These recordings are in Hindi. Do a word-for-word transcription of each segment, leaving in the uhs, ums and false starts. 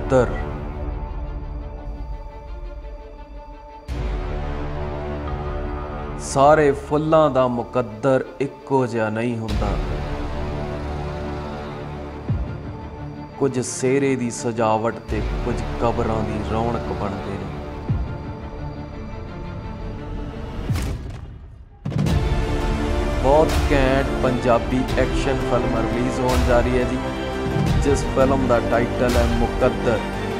मुकद्दर। सारे फुल्लां दा मुकद्दर इक्को जिहा नहीं हुंदा। कुछ सेरे दी सजावट ते कुछ कबरां दी रौनक बनदे ने। बहुत घैंट पंजाबी एक्शन फिल्म रिलीज होने जा रही है जी, जिस फिल्म का टाइटल है मुकद्दर।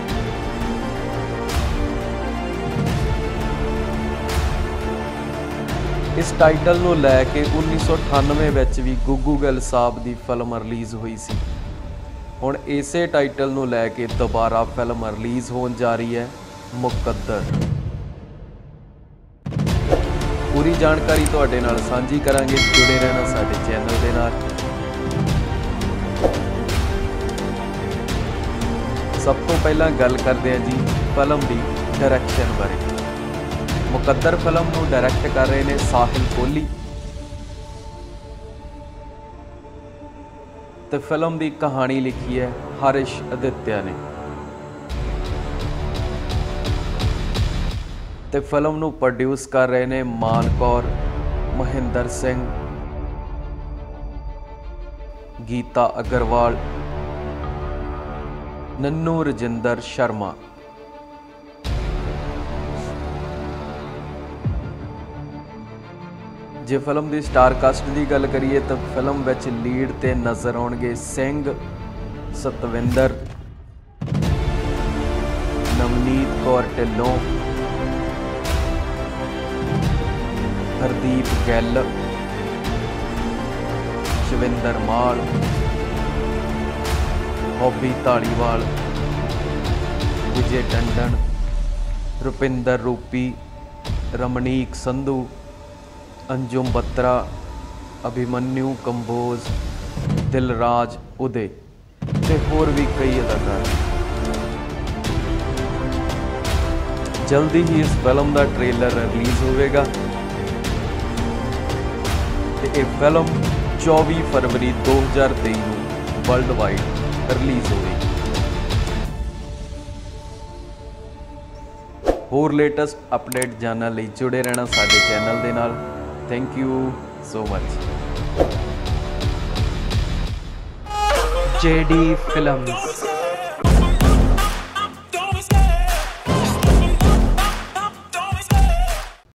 इस टाइटल नूं लैके उन्नीस सौ अठानवे विच भी गुग्गू गिल साहब की फिल्म रिलीज हुई सी। हुण इसे टाइटल नूं लैके दोबारा फिल्म रिलीज होने जा रही है मुकद्दर। पूरी जानकारी तुहाडे नाल सांझी करांगे, जुड़े रहना साडे चैनल दे नाल। सब तो पहला गल करते हैं जी फिल्म की डायरैक्शन बारे। मुकद्दर फिल्म नूं डायरैक्ट कर रहे हैं साहिल कोहली ते फिल्म की कहानी लिखी है हरीश आदित्य ने ते फिल्म नूं प्रोड्यूस कर रहे हैं मान कौर, महेंद्र सिंह, गीता अग्रवाल, नन्नू रजिंदर शर्मा। जे फिल्म की स्टार कास्ट की गल करिए तो फिल्म विच लीड ते नज़र आउणगे सिंह, सतविंदर, नवनीत कौर ढिल्लों, हरदीप गिल, शविंदर माल, बॉबी धालीवाल, विजय टंडन, रुपिंदर रूपी, रमनीक संधू, अंजुम बत्रा, अभिमन्यु कंबोज, दिलराज उदय ते होर भी कई अदाकार। जल्दी ही इस फिल्म का ट्रेलर रिलीज होगा। ये फिल्म चौबीस फरवरी दो हज़ार तेईस वर्ल्ड वाइड रिलीज होगी। होर लेटेस्ट अपडेट जानने लई जुड़े रहना साडे चैनल दे नाल। Thank you so much. JD films.